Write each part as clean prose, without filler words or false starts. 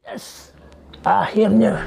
Yes, akhirnya.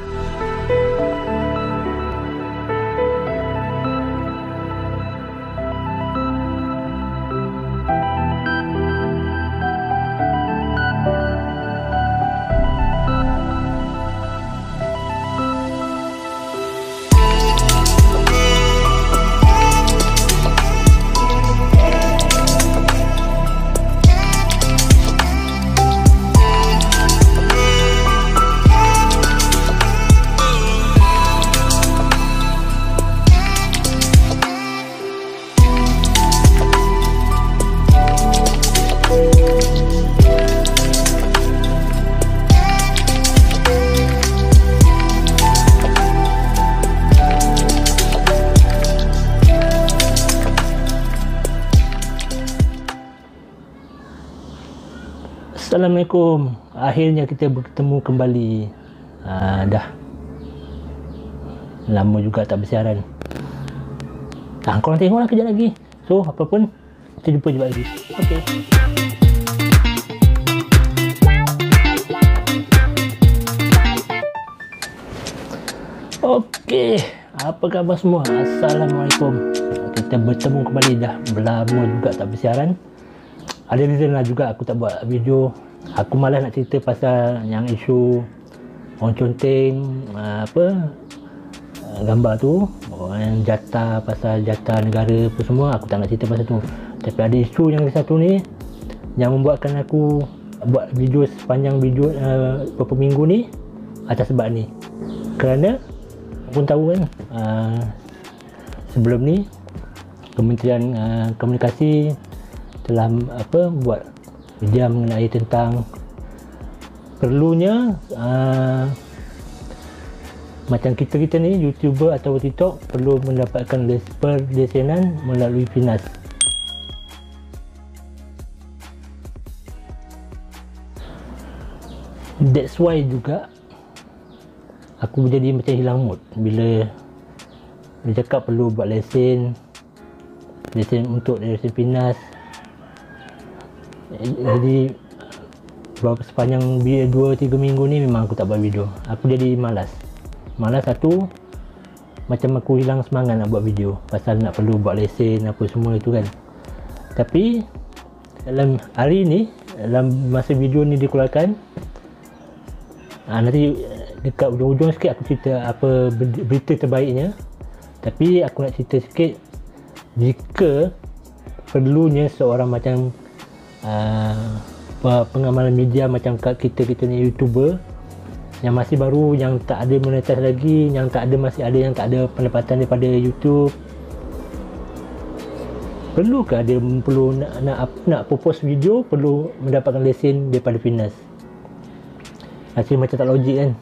Assalamualaikum. Akhirnya kita bertemu kembali. Dah lama juga tak bersiaran. Korang tengoklah kejap lagi. So, apa pun, kita jumpa juga lagi. Okey. Okey, apa khabar semua? Assalamualaikum. Kita bertemu kembali, dah lama juga tak bersiaran. Ada reason lah juga aku tak buat video. Aku malas nak cerita pasal yang isu orang conteng gambar tu, orang jatah, pasal jatah negara apa semua. Aku tak nak cerita pasal tu. Tapi ada isu yang satu ni yang membuatkan aku buat video sepanjang video beberapa minggu ni atas sebab ni. Kerana aku pun tahu kan, sebelum ni Kementerian Komunikasi telah buat video mengenai tentang perlunya macam kita ni YouTuber atau TikTok perlu mendapatkan perlesenan melalui PINAS. That's why juga aku jadi macam hilang mood bila dia cakap perlu buat lesen untuk lesen PINAS. Jadi sepanjang 2-3 minggu ni memang aku tak buat video. Aku jadi malas. Satu, macam aku hilang semangat nak buat video pasal nak perlu buat lesen apa semua itu kan. Tapi dalam hari ni, dalam masa video ni dikeluarkan, nanti dekat ujung-ujung sikit aku cerita apa berita terbaiknya. Tapi aku nak cerita sikit, jika perlunya seorang macam pengamalan media macam kita ni YouTuber yang masih baru, yang tak ada monetis lagi, yang tak ada, masih ada yang tak ada pendapatan daripada YouTube, perlukah dia perlu nak post video perlu mendapatkan lesen daripada PINAS? Rasanya macam tak logik kan.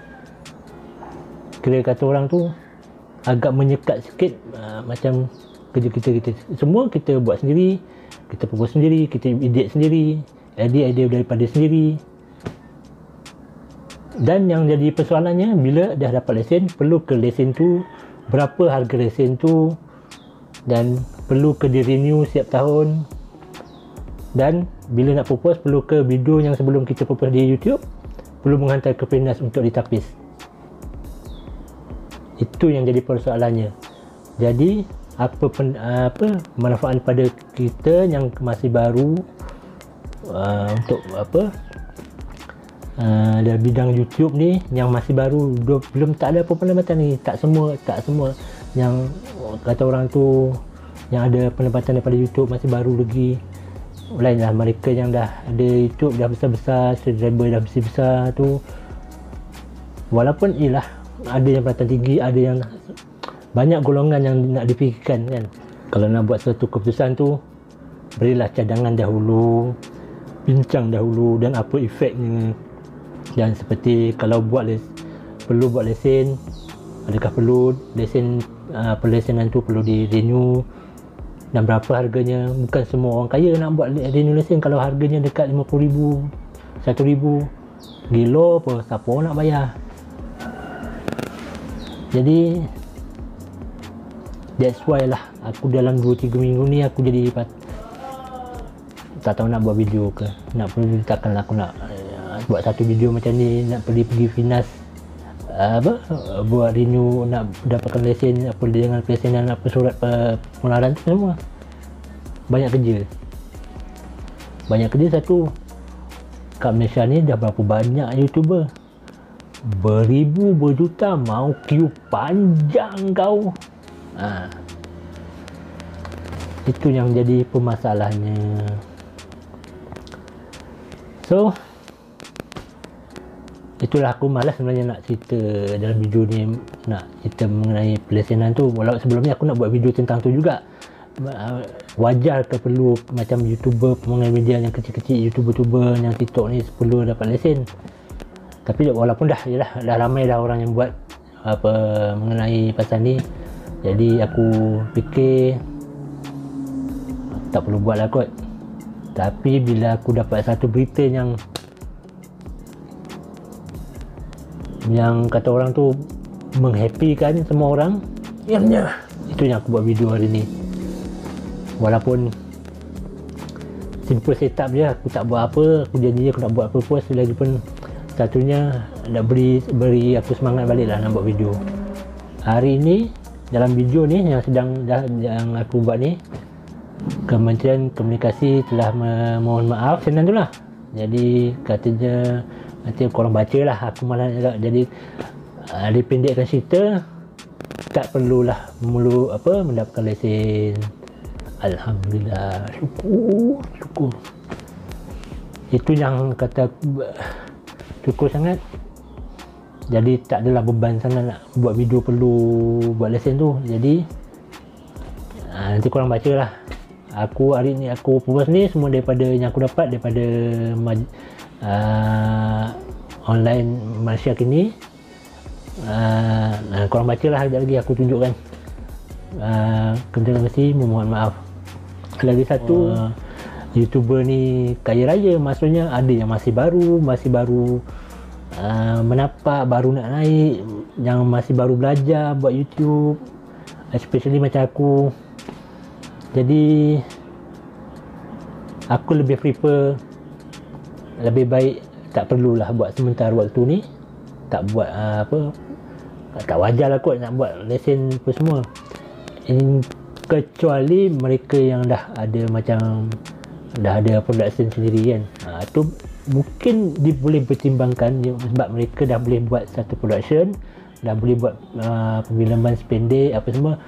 Kira kata orang tu agak menyekat sikit. Macam kerja kita semua kita buat sendiri, kita post sendiri, kita edit sendiri, edit daripada sendiri. Dan yang jadi persoalannya, bila dah dapat lesen, perlu ke lesen tu, berapa harga lesen tu, dan perlu ke di renew setiap tahun. Dan bila nak post, perlu ke video yang sebelum kita post di YouTube perlu menghantar ke PINAS untuk ditapis. Itu yang jadi persoalannya. Jadi apa manfaat pada kita yang masih baru untuk dalam bidang YouTube ni, yang masih baru, belum tak ada apa pendapatan ni. Tak semua yang kata orang tu yang ada pendapatan daripada YouTube masih baru lagi. Lain lah mereka yang dah ada YouTube, dah besar-besar, subscriber dah besar tu, walaupun ialah ada yang pendapatan tinggi, ada yang banyak golongan yang nak dipikirkan kan. Kalau nak buat satu keputusan tu, berilah cadangan dahulu, bincang dahulu dan apa efeknya. Dan seperti kalau perlu buat lesen, adakah perlu lesen, perlesenan tu perlu di renew dan berapa harganya. Bukan semua orang kaya nak buat renew lesen kalau harganya dekat 50,000, 1,000. Gila apa, siapa orang nak bayar? Jadi that's why lah aku dalam 2-3 minggu ni aku jadi tak tahu nak buat video ke, nak perlu takkanlah aku nak buat satu video macam ni, nak pergi Finas buat renew, nak dapatkan lesen apa dengan pesanan apa surat pengeluaran tu semua. Banyak kerja satu. Kat Malaysia ni dah berapa banyak YouTuber, beribu berjuta, mau queue panjang kau. Itu yang jadi permasalahannya. So itulah, aku malas sebenarnya nak cerita dalam video ni, nak cerita mengenai pelesenan tu. Walau sebelum ni aku nak buat video tentang tu juga. Wajar ke perlu macam YouTuber pengguna media yang kecil-kecil, YouTuber yang TikTok ni perlu dapat lesen. Tapi walaupun dah ramai dah orang yang buat apa mengenai pasal ni, jadi aku fikir tak perlu buat lah kot. Tapi bila aku dapat satu berita yang kata orang tu menghappykan semua orang, itu yang aku buat video hari ni. Walaupun simple setup je, aku tak buat apa, aku janji aku nak buat apa-apa, lagipun satunya nak beri aku semangat balik lah nak buat video. Hari ni dalam video ni yang aku buat ni, Kementerian Komunikasi telah memohon maaf, senang tu lah. Jadi katanya nanti korang baca lah, aku malah jadi dipendekkan cerita, tak perlulah mendapatkan lesen. Alhamdulillah, syukur. Itu yang kata syukur sangat. Jadi tak adalah beban sangat nak buat video perlu buat lesen tu. Jadi nanti korang baca lah. Aku hari ni aku post ni semua daripada yang aku dapat daripada online Malaysia kini. Korang baca lah, sekejap lagi aku tunjukkan. Kementerian Komunikasi memohon maaf. Lagi satu, YouTuber ni kaya raya, maksudnya ada yang masih baru menapak, baru nak naik, yang masih baru belajar buat YouTube, especially macam aku. Jadi aku lebih prefer, lebih baik tak perlulah buat sementara waktu ni, tak buat tak wajar lah kot nak buat lesen apa semua. Kecuali mereka yang dah ada production sendiri kan, tu mungkin boleh pertimbangkan, sebab mereka dah boleh buat satu production, dah boleh buat pemfilman sependek apa semua.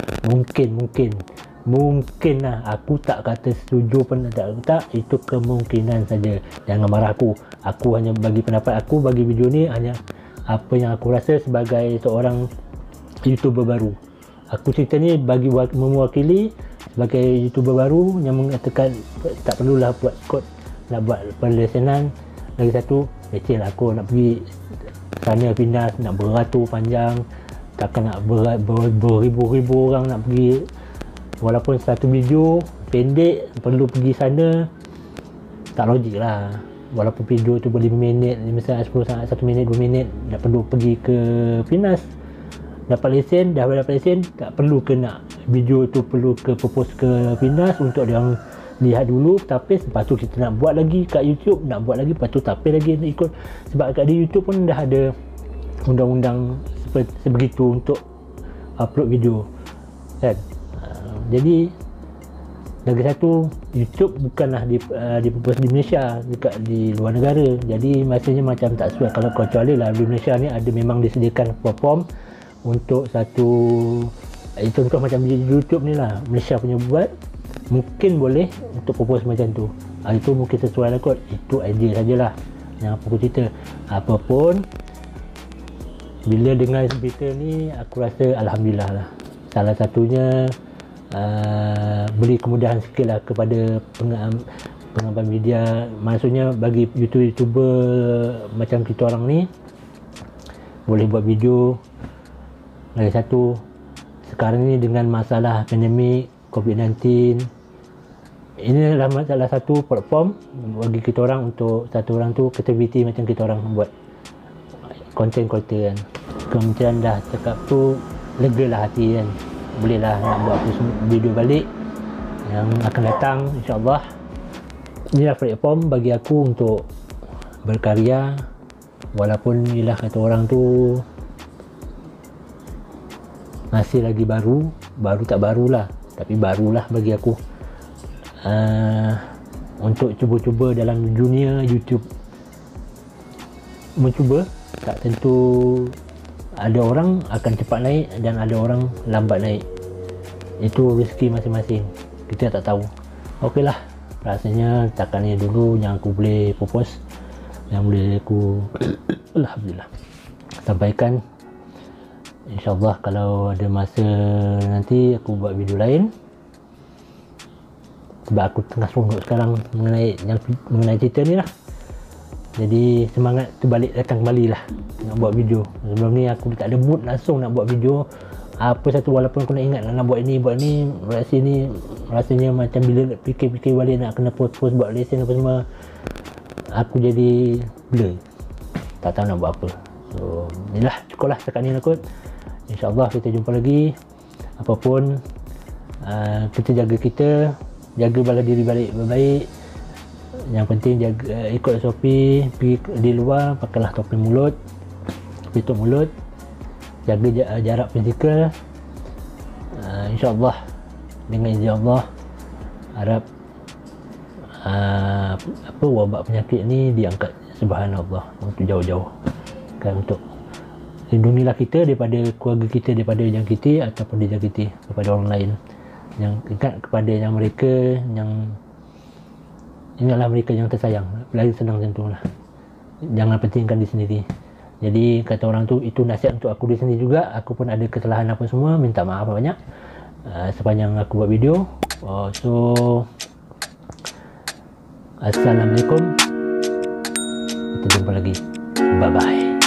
Mungkin lah, aku tak kata setuju pun tak, itu kemungkinan saja. Jangan marah aku hanya bagi pendapat aku, bagi video ni hanya apa yang aku rasa sebagai seorang YouTuber baru. Aku cerita ni bagi mewakili sebagai YouTuber baru yang mengatakan tak perlulah buat kod, nak buat perlesenan. Lagi satu, leceh lah aku nak pergi sana Finas, nak beratur panjang, takkan nak beribu-ribu orang nak pergi. Walaupun satu video pendek perlu pergi sana, tak logik lah. Walaupun video tu boleh 5 minit, misalnya 10 saat, 1 minit, 2 minit, tak perlu pergi ke Finas. Dapat lesen, tak perlu ke nak video tu perlu ke propose ke Finas untuk dia orang lihat dulu, tapi lepas tu kita nak buat lagi kat YouTube, nak buat lagi, lepas tu tapi lagi ikut. Sebab kat di YouTube pun dah ada undang-undang sebegitu untuk upload video kan. Jadi lagi satu, YouTube bukanlah dipropose di Malaysia, dekat di luar negara. Jadi masanya macam tak sesuai. Kalau kecuali lah di Malaysia ni ada memang disediakan platform untuk satu, contoh macam di YouTube ni lah, Malaysia punya buat, mungkin boleh untuk propose macam tu. Itu mungkin sesuai lah kot. Itu idea sajalah yang aku cerita. Apapun, bila dengar berita ni, aku rasa Alhamdulillah lah. Salah satunya beri kemudahan sikit lah kepada pengambil media, maksudnya bagi YouTuber macam kita orang ni boleh buat video. Lagi satu, sekarang ni dengan masalah pandemik COVID-19, ini adalah salah satu platform bagi kita orang untuk satu orang tu creativity macam kita orang buat konten kan. Kementerian dah cakap tu, lega lah hati kan, bolehlah nak buat video balik yang akan datang, insyaAllah. Inilah platform bagi aku untuk berkarya, walaupun ilah kata orang tu masih lagi baru tak barulah, tapi barulah bagi aku, untuk cuba-cuba dalam dunia YouTube. Mencuba, tak tentu, ada orang akan cepat naik dan ada orang lambat naik. Itu rezeki masing-masing, kita tak tahu. Okey lah, rasanya setakat ni dulu yang aku boleh propose, yang boleh aku alhamdulillah sampaikan. InsyaAllah kalau ada masa nanti aku buat video lain, sebab aku tengah seronok sekarang mengenai cerita ni lah. Jadi semangat tu balik datang kembali lah nak buat video. Sebelum ni aku tak ada mood langsung nak buat video apa satu, walaupun aku nak ingat nak buat ni, rasanya macam bila nak fikir-fikir balik nak kena post buat lesen apa semua, aku jadi blur, tak tahu nak buat apa. So inilah, cukuplah setakat ni kot. InsyaAllah kita jumpa lagi. Apapun, kita jaga bala diri balik baik. Yang penting jaga, ikut SOP, pergi di luar pakailah topi mulut, tutup mulut, jaga jarak fizikal. InsyaAllah dengan izin Allah harap wabak penyakit ni diangkat, subhanallah, untuk jauh-jauh kan, untuk lindungilah kita daripada keluarga kita, daripada jangkiti ataupun dijangkiti kepada orang lain. Yang ingat kepada yang mereka yang ingatlah mereka yang tersayang, lagi senang macam tu lah, jangan pentingkan diri sendiri. Jadi kata orang tu, itu nasihat untuk aku diri sendiri juga. Aku pun ada kesalahan apa semua, minta maaf banyak sepanjang aku buat video. So assalamualaikum, kita jumpa lagi, bye bye.